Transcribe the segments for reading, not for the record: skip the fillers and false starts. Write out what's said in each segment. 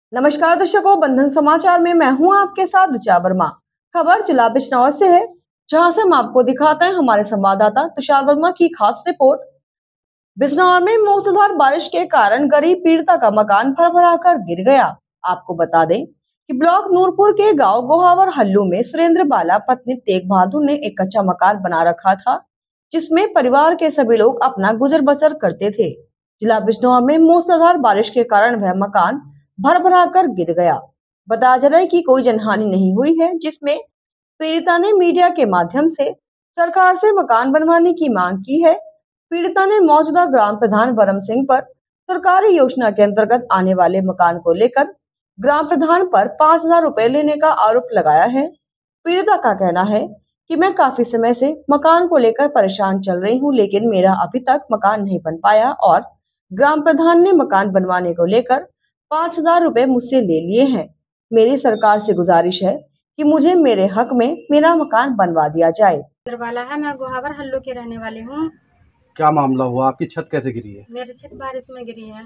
नमस्कार दर्शकों, बंधन समाचार में मैं हूं आपके साथ ऋचा वर्मा। खबर जिला बिजनौर से है, जहां से हम आपको दिखाते हैं हमारे संवाददाता तुषार वर्मा की खास रिपोर्ट। बिजनौर में मूसलाधार बारिश के कारण गरीब पीड़िता का मकान भर कर गिर गया। आपको बता दें कि ब्लॉक नूरपुर के गांव गोहावर हल्लू में सुरेंद्र बाला पत्नी तेग बहादुर ने एक कच्चा मकान बना रखा था, जिसमें परिवार के सभी लोग अपना गुजर बसर करते थे। जिला बिजनौर में मूसलाधार बारिश के कारण वह मकान भर कर गिर गया। बताया जा रहा है कि कोई जनहानि नहीं हुई है, जिसमें पीड़िता ने मीडिया के माध्यम से सरकार से मकान बनवाने की मांग की है। पीड़िता ने मौजूदा ग्राम प्रधान वरम सिंह पर सरकारी योजना के अंतर्गत आने वाले मकान को लेकर ग्राम प्रधान पर 5,000 रुपए लेने का आरोप लगाया है। पीड़िता का कहना है कि मैं काफी समय से मकान को लेकर परेशान चल रही हूँ, लेकिन मेरा अभी तक मकान नहीं बन पाया और ग्राम प्रधान ने मकान बनवाने को लेकर 5,000 रुपए मुझसे ले लिए हैं। मेरी सरकार से गुजारिश है कि मुझे मेरे हक में मेरा मकान बनवा दिया जाए। वाला है, मैं गोहावर हल्लू की रहने वाली हूँ। क्या मामला हुआ? आपकी छत कैसे गिरी है? मेरी छत बारिश में गिरी है।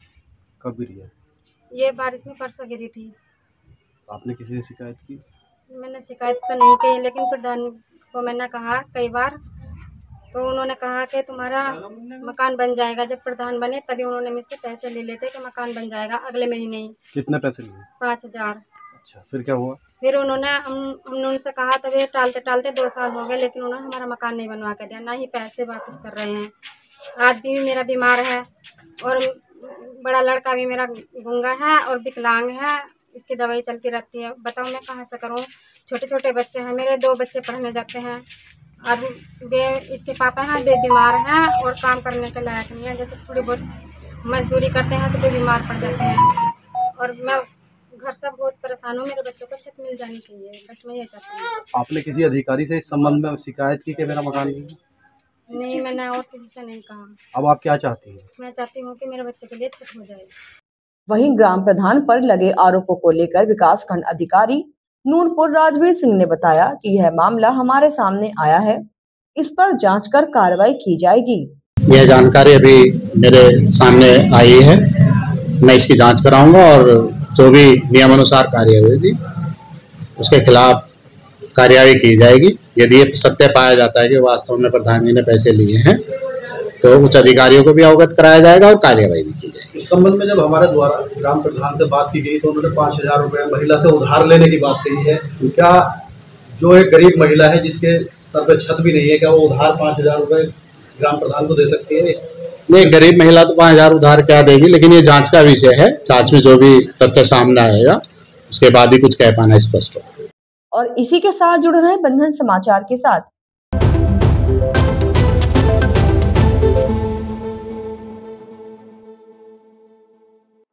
कब गिरी है? ये बारिश में परसों गिरी थी। आपने किसी से शिकायत की? मैंने शिकायत तो नहीं की, लेकिन प्रधान को मैंने कहा कई बार, तो उन्होंने कहा कि तुम्हारा मकान बन जाएगा। जब प्रधान बने तभी उन्होंने मुझसे पैसे ले लेते कि मकान बन जाएगा अगले महीने ही। कितने पैसे लिए? 5,000। अच्छा, फिर क्या हुआ? फिर हमने उनसे कहा, तभी टालते टालते 2 साल हो गए, लेकिन उन्होंने हमारा मकान नहीं बनवा के दिया, ना ही पैसे वापस कर रहे हैं। आदमी भी मेरा बीमार है और बड़ा लड़का भी मेरा गूंगा है और विकलांग है, इसकी दवाई चलती रहती है। बताओ मैं कहाँ से करूँ? छोटे छोटे बच्चे हैं, मेरे 2 बच्चे पढ़ने जाते हैं और इसके पापा हैं, वे बीमार हैं और काम करने के लायक नहीं है। जैसे थोड़ी बहुत मजदूरी करते हैं तो वे बीमार पड़ जाते हैं और मैं घर से बहुत परेशान हूँ। मेरे बच्चों को छत मिल जानी चाहिए, बस मैं ये चाहती हूँ। आपने किसी अधिकारी से इस संबंध में शिकायत की कि मेरा मकान नहीं, मैंने और किसी से नहीं कहा। अब आप क्या चाहती हैं? मैं चाहती हूँ कि मेरे बच्चों के लिए छत हो जाए। वहीं ग्राम प्रधान पर लगे आरोपों को लेकर विकास खंड अधिकारी नूरपुर राजवीर सिंह ने बताया कि यह मामला हमारे सामने आया है, इस पर जांच कर कार्रवाई की जाएगी। यह जानकारी अभी मेरे सामने आई है, मैं इसकी जांच कराऊंगा और जो भी नियमानुसार कार्यवाही थी उसके खिलाफ कार्यवाही की जाएगी। यदि ये सत्य पाया जाता है कि वास्तव में प्रधान जी ने पैसे लिए हैं तो उच्च अधिकारियों को भी अवगत कराया जाएगा और कार्यवाही भी की जाएगी। इस संबंध में जब हमारे द्वारा ग्राम प्रधान से बात की गई तो उन्होंने 5,000 रुपये महिला से उधार लेने की बात कही है। क्या जो एक गरीब महिला है जिसके सर पे छत भी नहीं है, क्या वो उधार 5,000 रुपये ग्राम प्रधान को दे सकती है? नहीं, गरीब महिला तो 5,000 उधार क्या देगी, लेकिन ये जांच का विषय है। जांच में जो भी तथ्य सामने आएगा उसके बाद ही कुछ कह पाना स्पष्ट हो। और इसी के साथ जुड़ रहे बंधन समाचार के साथ।